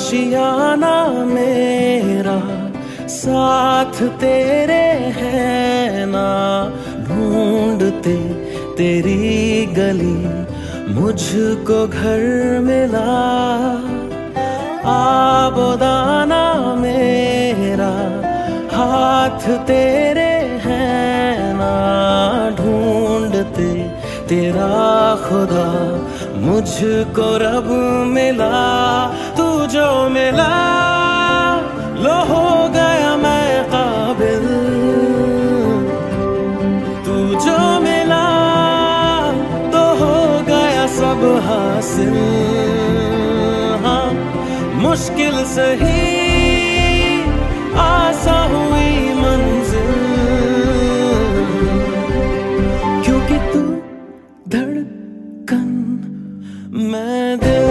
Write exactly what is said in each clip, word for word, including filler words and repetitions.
आशियाना मेरा साथ तेरे है ना, ढूंढते तेरी गली मुझको घर मिला। आबोदाना मेरा हाथ तेरे है ना, ढूंढते तेरा खुदा मुझको रब मिला। तू जो मिला लो हो गया मैं काबिल, तू जो मिला तो हो गया सब हासिल। हाँ मुश्किल सही आसा हुई मंजिल, क्योंकि तू धड़कन मैं दिल।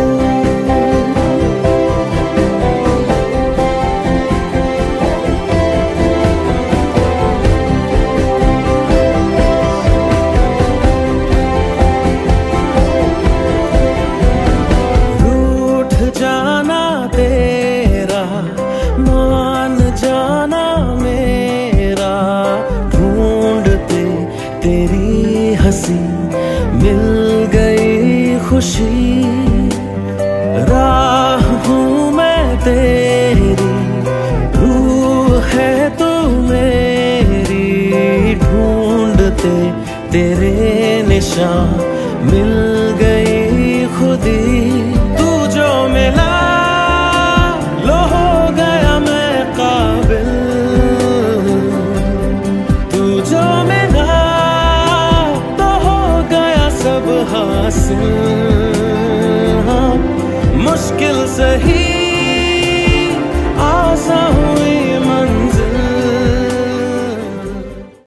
तेरी हंसी मिल गई खुशी, राह हूँ मैं तेरी, रूह है तू मेरी। ढूंढते तेरे निशान मिल गई खुदी। तू जो मिला लो हो गया मैं काबिल, तू जो मिला सब हासिल। हाँ मुश्किल सही आसा हुई